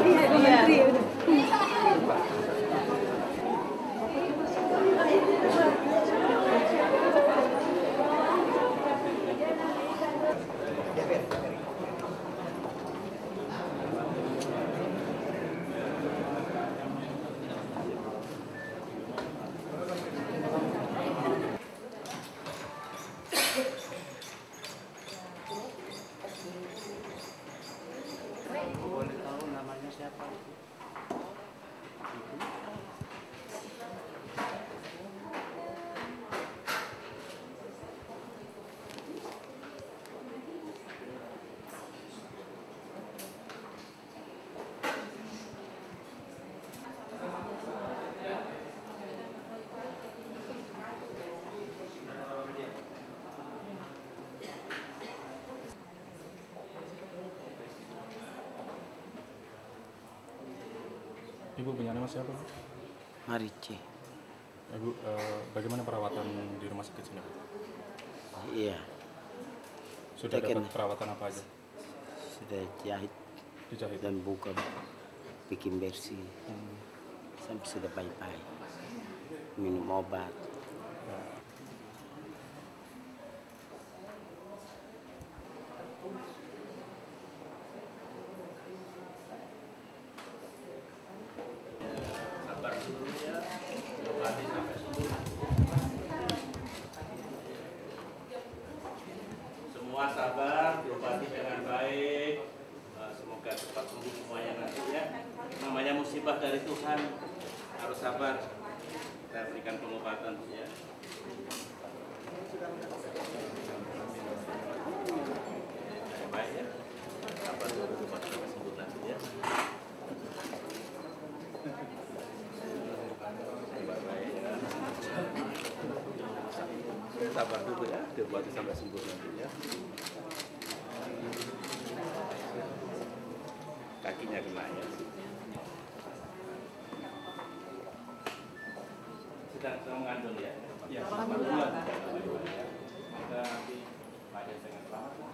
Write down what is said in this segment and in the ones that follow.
Iya, menteri. Boleh tahu namanya siapa? Ibu punya nama siapa, Bu? Marici. Ibu, bagaimana perawatan di rumah sakit sini, Bu? Iya, Sudah Tekin. dapat perawatan apa aja? sudah jahit Dijahit? dan buka, bikin bersih, sampai sudah baik-baik. Minum obat. Sabar dulu ya, diobati sampai sembuh. Semua sabar, diobati dengan baik. Semoga cepat sembuh semuanya nanti ya. Namanya musibah dari Tuhan, harus sabar. Kita berikan pengobatan ya. Baik ya, sabar dulu diobati sampai sembuh nanti ya. Sabar dulu ya, diobati sampai sembuh nanti ya. Kakinya kena ya. Sedang mengandung ya? Ya, 4 bulan. Kita nanti banyak dengan selamat.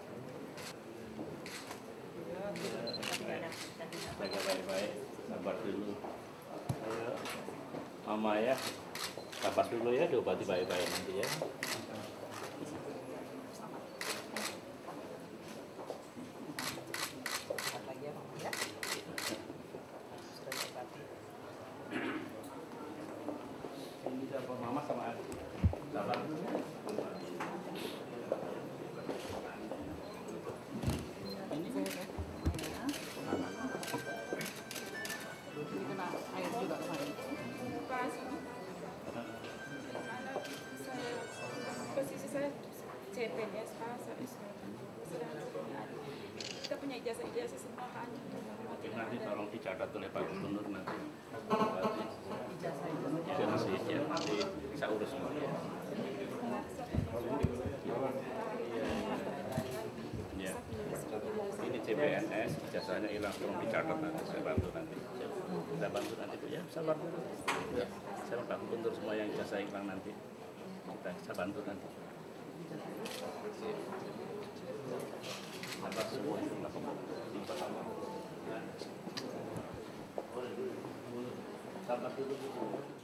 Jaga baik-baik, sabar dulu. Ayo, Mama ya, sabar dulu ya, diobati baik-baik nanti ya. Ini siapa Mama sama Adik? Sabar dulu ya. Kena air juga kemarin. Posisi saya CPNS kita punya ijazah semua kan. Oke, nanti tolong dicatat oleh Pak Gubernur nanti. Ya, nanti bisa urus semua ya. Ya. Ini CPNS, ijazahnya hilang, tolong dicatat nanti, saya bantu nanti. Kita bantu nanti Bu ya, sabar dulu. Ya. Saya Pak Gubernur semua yang ijazah hilang nanti. Kita bantu nanti. Sabar semua yang sabar dulu.